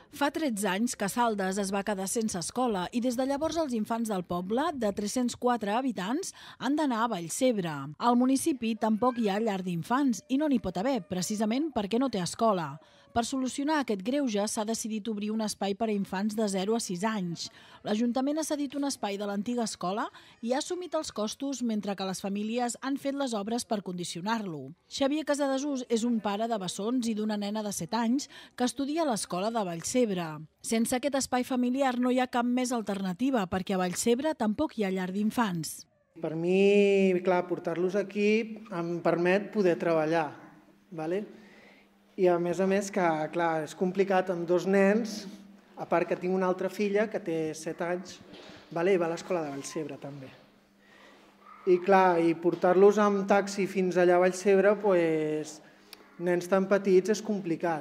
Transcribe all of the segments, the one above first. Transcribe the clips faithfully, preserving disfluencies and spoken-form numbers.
Fa tretze anys que Saldes es va quedar sense escola i des de llavors els infants del poble, de tres-cents quatre habitants, han d'anar a Vallcebre. Al municipi tampoc hi ha llar d'infants i no n'hi pot haver, precisament perquè no té escola. Per solucionar aquest greuge s'ha decidit obrir un espai per a infants de zero a sis anys. L'Ajuntament ha cedit un espai de l'antiga escola i ha assumit els costos mentre que les famílies han fet les obres per condicionar-lo. Xavier Casadesús és un pare de bessons i d'una nena de set anys que estudia a l'escola de Vallcebre. Sense aquest espai familiar no hi ha cap més alternativa perquè a Vallcebre tampoc hi ha llar d'infants. Per mi, clar, portar-los aquí em permet poder treballar, ¿vale? I a més a més que, clar, és complicat amb dos nens, a part que tinc una altra filla que té set anys, vale? I va a l'escola de Vallcebre també. I clar, i portar-los amb taxi fins allà a Vallcebre, pues, nens tan petits és complicat.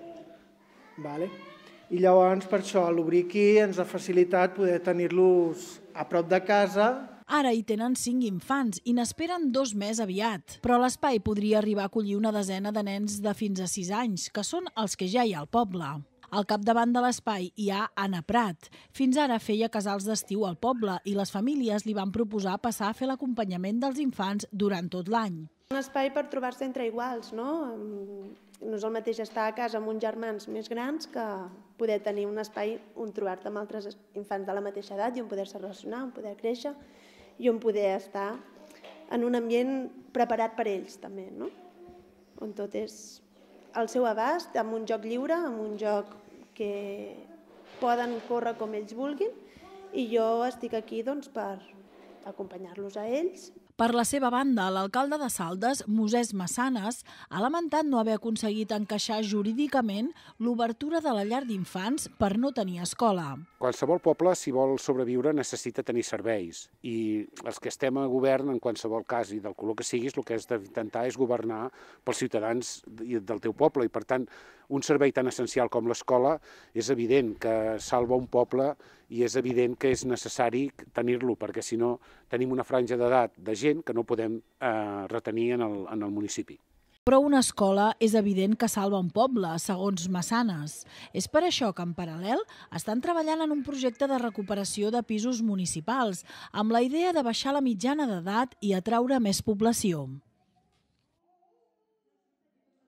Vale? I llavors, per això, l'obrir aquí ens ha facilitat poder tenir-los a prop de casa. Ara hi tenen cinc infants i n'esperen dos més aviat. Però l'espai podria arribar a acollir una desena de nens de fins a sis anys, que són els que ja hi ha al poble. Al capdavant de l'espai hi ha Anna Prat. Fins ara feia casals d'estiu al poble i les famílies li van proposar passar a fer l'acompanyament dels infants durant tot l'any. Un espai per trobar-se entre iguals, no? No és el mateix estar a casa amb uns germans més grans que poder tenir un espai on trobar-te amb altres infants de la mateixa edat i on poder-se relacionar, on poder créixer i on poder estar en un ambient preparat per ells també, no? On tot és al seu abast, amb un joc lliure, amb un joc que poden córrer com ells vulguin i jo estic aquí doncs, per acompanyar-los a ells. Per la seva banda, l'alcalde de Saldes, Mosès Massanes, ha lamentat no haver aconseguit encaixar jurídicament l'obertura de la llar d'infants per no tenir escola. Qualsevol poble, si vol sobreviure, necessita tenir serveis i els que estem a govern, en qualsevol cas i del color que siguis, el que has d'intentar és governar pels ciutadans del teu poble i, per tant, un servei tan essencial com l'escola és evident que salva un poble i és evident que és necessari tenir-lo perquè si no tenim una franja d'edat de gent que no podem eh, retenir en el, en el municipi. Però una escola és evident que salva un poble, segons Massanes. És per això que, en paral·lel, estan treballant en un projecte de recuperació de pisos municipals, amb la idea de baixar la mitjana d'edat i atraure més població.